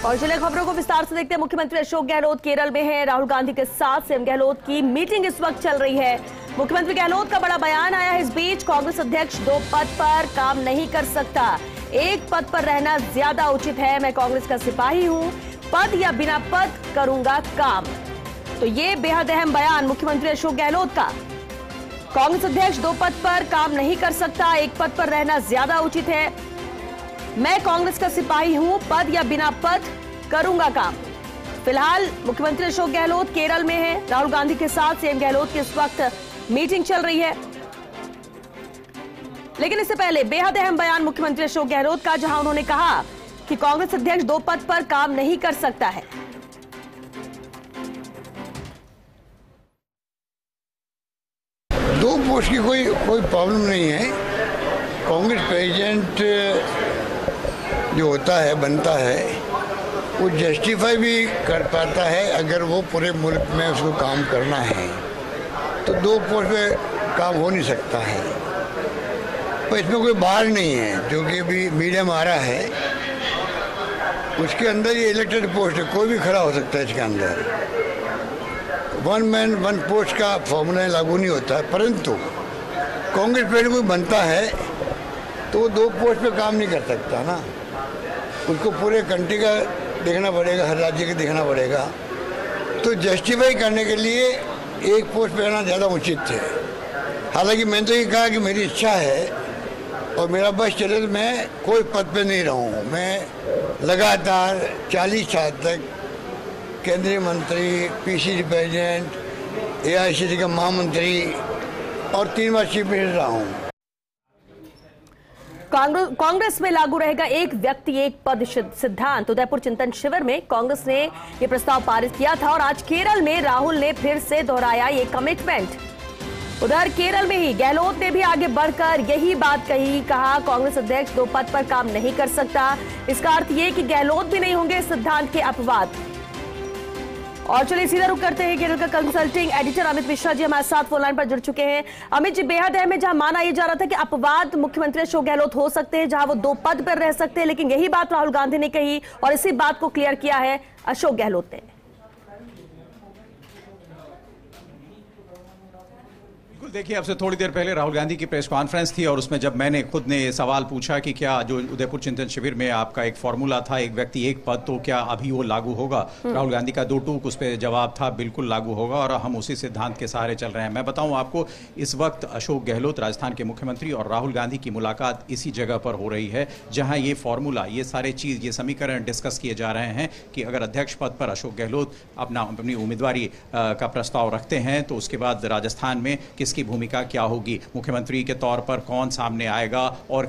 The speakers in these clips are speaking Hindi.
और जिले खबरों को विस्तार से देखते हैं। मुख्यमंत्री अशोक गहलोत केरल में हैं। राहुल गांधी के साथ सीएम गहलोत की मीटिंग इस वक्त चल रही है। मुख्यमंत्री गहलोत का बड़ा बयान आया है। इस बीच कांग्रेस अध्यक्ष 2 पद पर काम नहीं कर सकता, एक पद पर रहना ज्यादा उचित है। मैं कांग्रेस का सिपाही हूं, पद या बिना पद करूंगा काम। तो ये बेहद अहम बयान मुख्यमंत्री अशोक गहलोत का। कांग्रेस अध्यक्ष 2 पद पर काम नहीं कर सकता, एक पद पर रहना ज्यादा उचित है। मैं कांग्रेस का सिपाही हूं, पद या बिना पद करूंगा काम। फिलहाल मुख्यमंत्री अशोक गहलोत केरल में हैं। राहुल गांधी के साथ सीएम गहलोत की इस वक्त मीटिंग चल रही है। लेकिन इससे पहले बेहद अहम बयान मुख्यमंत्री अशोक गहलोत का, जहां उन्होंने कहा कि कांग्रेस अध्यक्ष 2 पद पर काम नहीं कर सकता है। दो पोस्ट की कोई प्रॉब्लम नहीं है। कांग्रेस प्रेसिडेंट जो होता है, बनता है, वो जस्टिफाई भी कर पाता है। अगर वो पूरे मुल्क में उसको काम करना है तो 2 पोस्ट पे काम हो नहीं सकता है। पर इसमें कोई बाहर नहीं है, जो कि अभी मीडिया में आ रहा है, उसके अंदर ये इलेक्टेड पोस्ट है, कोई भी खड़ा हो सकता है इसके अंदर। 1 मैन 1 पोस्ट का फॉर्मूला लागू नहीं होता है। परंतु कांग्रेस प्रेसिडेंट कोई बनता है तो वो 2 पोस्ट पे काम नहीं कर सकता ना, उसको पूरे कंट्री का देखना पड़ेगा, हर राज्य का देखना पड़ेगा। तो जस्टिफाई करने के लिए एक पोस्ट पे रहना ज़्यादा उचित है। हालांकि मैंने तो ये कहा कि मेरी इच्छा है और मेरा बस चले तो मैं कोई पद पे नहीं रहूँ। मैं लगातार 40 साल तक केंद्रीय मंत्री, पीसीसी प्रेसिडेंट, एआईसीसी का महामंत्री और 3 बार चीफ मिनिस्टर रहा हूँ। कांग्रेस में लागू रहेगा एक व्यक्ति एक पद सिद्धांत। उदयपुर चिंतन शिविर में कांग्रेस ने यह प्रस्ताव पारित किया था और आज केरल में राहुल ने फिर से दोहराया ये कमिटमेंट। उधर केरल में ही गहलोत ने भी आगे बढ़कर यही बात कहा कांग्रेस अध्यक्ष 2 पद पर काम नहीं कर सकता। इसका अर्थ ये कि गहलोत भी नहीं होंगे सिद्धांत के अपवाद। और चलिए सीधा रुक करते हैं। केरल का कंसल्टिंग एडिटर अमित मिश्रा जी हमारे साथ फोन लाइन पर जुड़ चुके हैं। अमित जी, बेहद अहम है, जहां माना यह जा रहा था कि अपवाद मुख्यमंत्री अशोक गहलोत हो सकते हैं, जहां वो 2 पद पर रह सकते हैं, लेकिन यही बात राहुल गांधी ने कही और इसी बात को क्लियर किया है अशोक गहलोत ने। देखिए, अब से थोड़ी देर पहले राहुल गांधी की प्रेस कॉन्फ्रेंस थी और उसमें जब मैंने खुद ने सवाल पूछा कि क्या जो उदयपुर चिंतन शिविर में आपका एक फॉर्मूला था, एक व्यक्ति एक पद, तो क्या अभी वो लागू होगा? राहुल गांधी का 2 टूक उस पर जवाब था, बिल्कुल लागू होगा और हम उसी सिद्धांत के सहारे चल रहे हैं। मैं बताऊं आपको, इस वक्त अशोक गहलोत राजस्थान के मुख्यमंत्री और राहुल गांधी की मुलाकात इसी जगह पर हो रही है जहां ये फॉर्मूला, ये सारे चीज, ये समीकरण डिस्कस किए जा रहे हैं कि अगर अध्यक्ष पद पर अशोक गहलोत अपनी उम्मीदवारी का प्रस्ताव रखते हैं तो उसके बाद राजस्थान में किसकी भूमिका क्या होगी, मुख्यमंत्री के तौर पर कौन सामने आएगा और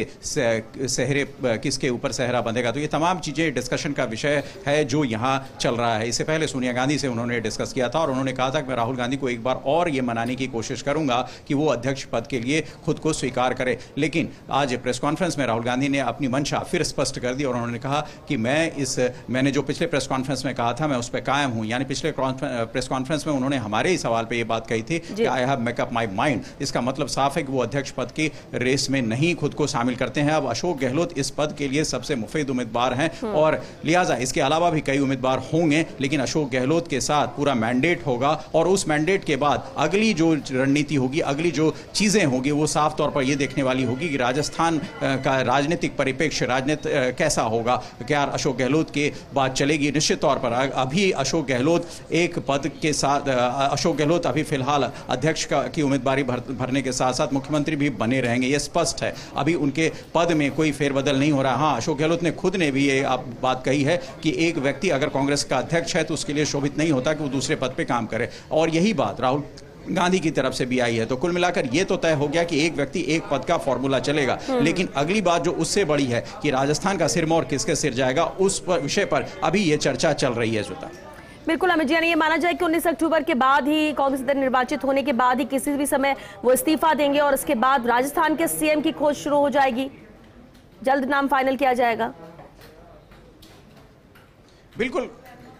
किसके ऊपर सहरा बंधेगा। तो ये तमाम चीजें डिस्कशन का विषय है जो यहां चल रहा है। इससे पहले सोनिया गांधी से उन्होंने डिस्कस किया था और उन्होंने कहा था कि मैं राहुल गांधी को एक बार और ये मनाने की कोशिश करूंगा कि वो अध्यक्ष पद के लिए खुद को स्वीकार करे। लेकिन आज प्रेस कॉन्फ्रेंस में राहुल गांधी ने अपनी मंशा फिर स्पष्ट कर दी और उन्होंने कहा कि मैंने जो पिछले प्रेस कॉन्फ्रेंस में कहा था मैं उस पर कायम हूं। यानी पिछले प्रेस कॉन्फ्रेंस में उन्होंने हमारे ही सवाल पर यह बात कही थी कि I have make up my mind. इसका मतलब साफ है कि वो अध्यक्ष पद की रेस में नहीं खुद को शामिल करते हैं। अब अशोक गहलोत इस पद के लिए सबसे मुफीद उम्मीदवार हैं और लिहाजा इसके अलावा भी कई उम्मीदवार होंगे, लेकिन अशोक गहलोत के साथ पूरा मैंडेट होगा और उस मैंडेट के बाद अगली जो रणनीति होगी, अगली जो चीजें होगी, वो साफ तौर पर यह देखने वाली होगी कि राजस्थान का राजनीतिक परिप्रेक्ष्य कैसा होगा। क्या अशोक गहलोत की बात चलेगी? निश्चित तौर पर अभी अशोक गहलोत एक पद के साथ, अशोक गहलोत अभी फिलहाल अध्यक्ष की उम्मीदवारी भरने के साथ साथ मुख्यमंत्री भी बने रहेंगे, यह स्पष्ट है। अभी उनके पद में कोई फेरबदल नहीं हो रहा। हाँ, अशोक गहलोत ने खुद ने भी ये बात कही है कि एक व्यक्ति अगर कांग्रेस का अध्यक्ष है तो उसके लिए शोभित नहीं होता कि वो दूसरे पद पे काम करे, और यही बात राहुल गांधी की तरफ से भी आई है। तो कुल मिलाकर ये तो तय हो गया कि एक व्यक्ति एक पद का फॉर्मूला चलेगा। लेकिन अगली बात जो उससे बड़ी है कि राजस्थान का सिरमौर किसके सिर जाएगा, उस विषय पर अभी ये चर्चा चल रही है। श्वेता, बिल्कुल अमित जी, ये माना जाए कि 19 अक्टूबर के बाद ही कांग्रेस अध्यक्ष निर्वाचित होने के बाद ही किसी भी समय वो इस्तीफा देंगे और उसके बाद राजस्थान के सीएम की खोज शुरू हो जाएगी, जल्द नाम फाइनल किया जाएगा। बिल्कुल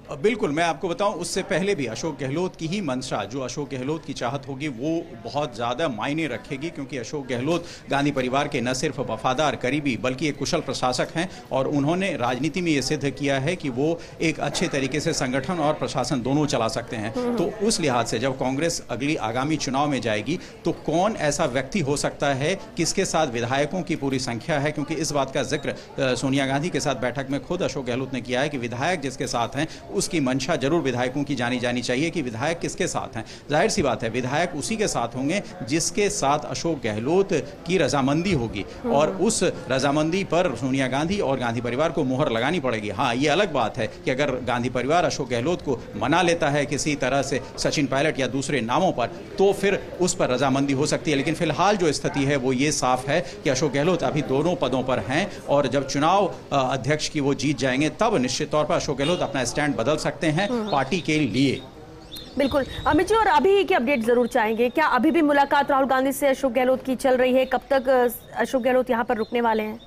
बिल्कुल, मैं आपको बताऊं, उससे पहले भी अशोक गहलोत की ही मंशा, जो अशोक गहलोत की चाहत होगी, वो बहुत ज़्यादा मायने रखेगी, क्योंकि अशोक गहलोत गांधी परिवार के न सिर्फ वफादार करीबी बल्कि एक कुशल प्रशासक हैं और उन्होंने राजनीति में ये सिद्ध किया है कि वो एक अच्छे तरीके से संगठन और प्रशासन दोनों चला सकते हैं। तो उस लिहाज से जब कांग्रेस अगली आगामी चुनाव में जाएगी तो कौन ऐसा व्यक्ति हो सकता है, किसके साथ विधायकों की पूरी संख्या है, क्योंकि इस बात का जिक्र सोनिया गांधी के साथ बैठक में खुद अशोक गहलोत ने किया है कि विधायक जिसके साथ हैं उसकी मंशा जरूर विधायकों की जानी जानी चाहिए कि विधायक किसके साथ हैं। जाहिर सी बात है, विधायक उसी के साथ होंगे जिसके साथ अशोक गहलोत की रजामंदी होगी और उस रजामंदी पर सोनिया गांधी और गांधी परिवार को मोहर लगानी पड़ेगी। हाँ, ये अलग बात है कि अगर गांधी परिवार अशोक गहलोत को मना लेता है किसी तरह से सचिन पायलट या दूसरे नामों पर, तो फिर उस पर रजामंदी हो सकती है। लेकिन फिलहाल जो स्थिति है वो ये साफ है कि अशोक गहलोत अभी दोनों पदों पर हैं और जब चुनाव अध्यक्ष की वो जीत जाएंगे तब निश्चित तौर पर अशोक गहलोत अपना स्टैंड बदल सकते हैं पार्टी के लिए। बिल्कुल अमित जी, और अभी की अपडेट जरूर चाहेंगे। क्या अभी भी मुलाकात राहुल गांधी से अशोक गहलोत की चल रही है? कब तक अशोक गहलोत यहां पर रुकने वाले हैं?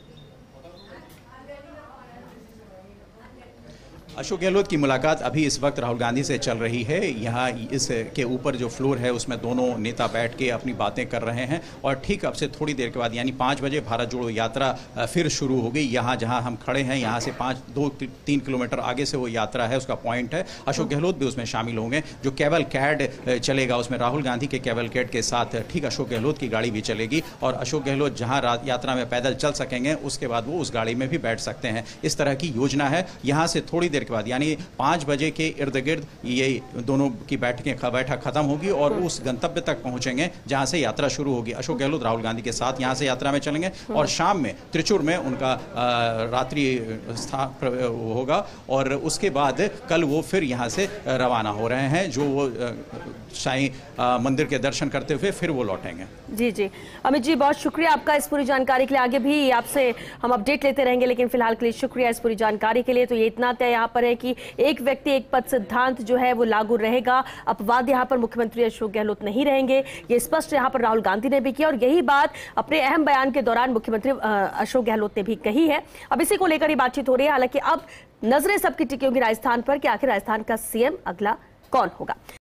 अशोक गहलोत की मुलाकात अभी इस वक्त राहुल गांधी से चल रही है। यहाँ इसके ऊपर जो फ्लोर है उसमें दोनों नेता बैठ के अपनी बातें कर रहे हैं और ठीक अब से थोड़ी देर के बाद यानी 5 बजे भारत जोड़ो यात्रा फिर शुरू हो गई। यहाँ जहाँ हम खड़े हैं यहाँ से 2-3 किलोमीटर आगे से वो यात्रा है, उसका पॉइंट है। अशोक गहलोत भी उसमें शामिल होंगे। जो कैवल कैड चलेगा उसमें राहुल गांधी के कैवल कैड के साथ ठीक अशोक गहलोत की गाड़ी भी चलेगी और अशोक गहलोत जहाँ यात्रा में पैदल चल सकेंगे उसके बाद वो उस गाड़ी में भी बैठ सकते हैं। इस तरह की योजना है। यहाँ से थोड़ी देर के बाद यानी 5 बजे के इर्द गिर्द ये दोनों की बैठक खत्म होगी और उस गंतव्य तक पहुंचेंगे जहां से यात्रा शुरू होगी। अशोक गहलोत राहुल गांधी के साथ यहां से यात्रा में चलेंगे और शाम में त्रिचुर में उनका रात्रि स्थान होगा और उसके बाद कल वो फिर यहां से रवाना हो रहे हैं, जो वो साईं मंदिर के दर्शन करते हुए फिर वो लौटेंगे। जी जी अमित जी, बहुत शुक्रिया आपका इस पूरी जानकारी के लिए। आगे भी आपसे हम अपडेट लेते रहेंगे, लेकिन फिलहाल के लिए शुक्रिया इस पूरी जानकारी के लिए। तो ये इतना तय यहाँ पर है कि एक व्यक्ति एक पद सिद्धांत जो है वो लागू रहेगा। अपवाद यहाँ पर मुख्यमंत्री अशोक गहलोत नहीं रहेंगे, ये स्पष्ट यहाँ पर राहुल गांधी ने भी किया और यही बात अपने अहम बयान के दौरान मुख्यमंत्री अशोक गहलोत ने भी कही है। अब इसी को लेकर ही बातचीत हो रही है। हालांकि अब नजरें सबकी टिकी होंगी राजस्थान पर कि आखिर राजस्थान का सीएम अगला कौन होगा।